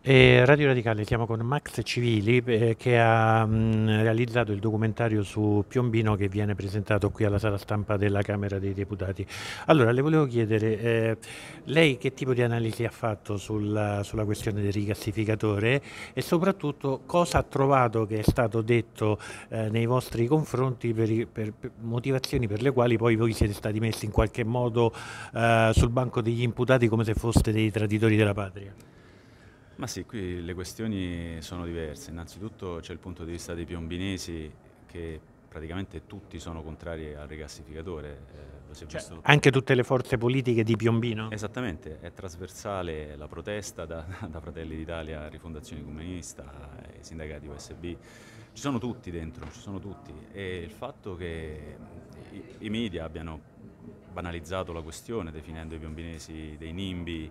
Radio Radicale, siamo con Max Civili che ha realizzato il documentario su Piombino che viene presentato qui alla sala stampa della Camera dei Deputati. Allora, le volevo chiedere, lei che tipo di analisi ha fatto sulla questione del rigassificatore e soprattutto cosa ha trovato che è stato detto nei vostri confronti per motivazioni per le quali poi voi siete stati messi in qualche modo sul banco degli imputati come se foste dei traditori della patria? Ma sì, qui le questioni sono diverse. Innanzitutto c'è il punto di vista dei piombinesi che praticamente tutti sono contrari al rigassificatore, lo si è Cioè, visto. anche tutte le forze politiche di Piombino? Esattamente, è trasversale la protesta da Fratelli d'Italia a Rifondazione Comunista, ai sindacati USB. Ci sono tutti dentro, ci sono tutti. E il fatto che i media abbiano banalizzato la questione, definendo i piombinesi dei nimbi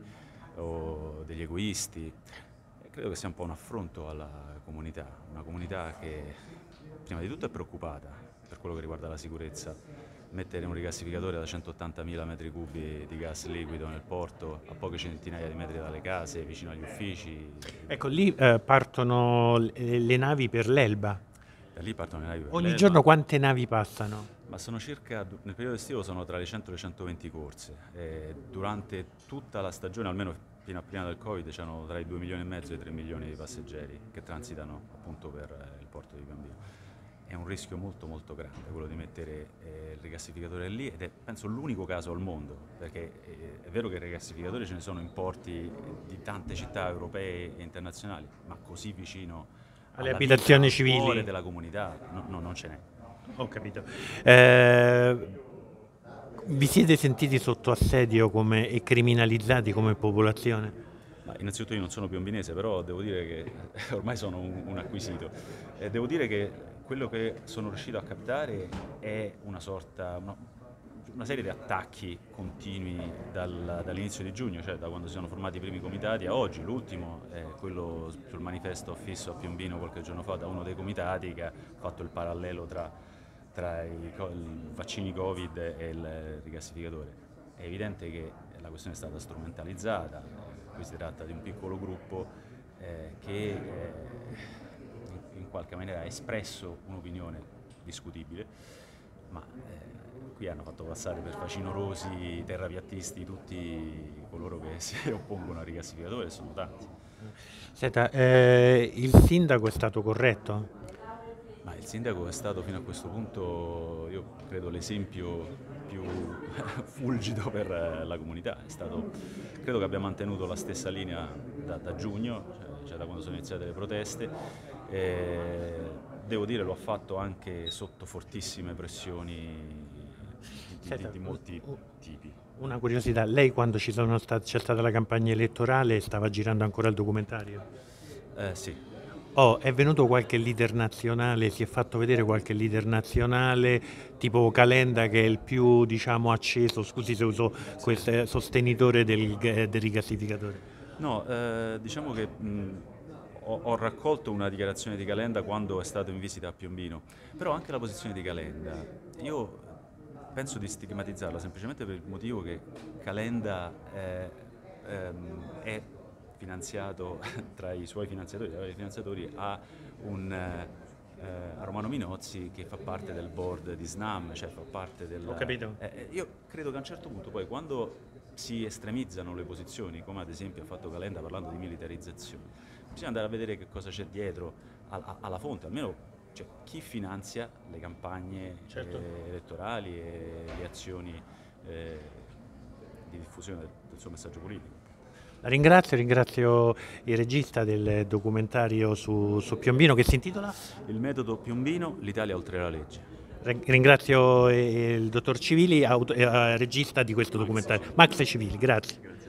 o degli egoisti, credo che sia un po' un affronto alla comunità, una comunità che prima di tutto è preoccupata per quello che riguarda la sicurezza. Mettere un rigassificatore da 180.000 metri cubi di gas liquido nel porto, a poche centinaia di metri dalle case, vicino agli uffici. Ecco, lì partono le navi per l'Elba. Da lì partono le navi per Ogni giorno l'Elba, quante navi passano? ma sono circa, nel periodo estivo sono tra le 100 e le 120 corse. E durante tutta la stagione, almeno fino a prima del Covid, c'erano tra i 2 milioni e mezzo e i 3 milioni di passeggeri che transitano appunto per il porto di Piombino. È un rischio molto molto grande quello di mettere il rigassificatore lì ed è penso l'unico caso al mondo, perché è vero che rigassificatori ce ne sono in porti di tante città europee e internazionali, ma così vicino Alle alla vita, abitazioni al cuore civili? della comunità, non ce n'è. Ho capito. Eh, Vi siete sentiti sotto assedio e criminalizzati come popolazione? Ma innanzitutto io non sono piombinese, però devo dire che ormai sono un acquisito. Devo dire che quello che sono riuscito a captare è una serie di attacchi continui dall'inizio di giugno, cioè da quando si sono formati i primi comitati a oggi. L'ultimo è quello sul manifesto affisso a Piombino qualche giorno fa da uno dei comitati che ha fatto il parallelo tra i vaccini Covid e il rigassificatore. È evidente che la questione è stata strumentalizzata, qui si tratta di un piccolo gruppo che in qualche maniera ha espresso un'opinione discutibile, ma qui hanno fatto passare per facinorosi, terrapiattisti tutti coloro che si oppongono al rigassificatore, e sono tanti. Senta, il sindaco è stato corretto? Ma il sindaco è stato fino a questo punto, io credo, l'esempio più fulgido per la comunità. Credo che abbia mantenuto la stessa linea da giugno, cioè da quando sono iniziate le proteste. Devo dire, lo ha fatto anche sotto fortissime pressioni Senta, di molti tipi. una curiosità, lei quando c'è stata la campagna elettorale stava girando ancora il documentario? Sì. Oh, è venuto qualche leader nazionale, si è fatto vedere qualche leader nazionale, tipo Calenda che è il più, diciamo, acceso, scusi se uso Sì. questo, sostenitore del rigassificatore. No, diciamo che ho raccolto una dichiarazione di Calenda quando è stato in visita a Piombino, però anche la posizione di Calenda, io penso di stigmatizzarla semplicemente per il motivo che Calenda è finanziato tra i suoi finanziatori ha a Romano Minozzi che fa parte del board di SNAM, cioè fa parte Ho del. capito? Io credo che a un certo punto poi quando si estremizzano le posizioni, come ad esempio ha fatto Calenda parlando di militarizzazione, bisogna andare a vedere che cosa c'è dietro alla fonte, almeno cioè, chi finanzia le campagne Certo. elettorali e le azioni di diffusione del suo messaggio politico. La ringrazio il regista del documentario su Piombino che si intitola. Il metodo Piombino, l'Italia oltre la legge. Ringrazio il dottor Civili, regista di questo Max. documentario. Max Civili, grazie.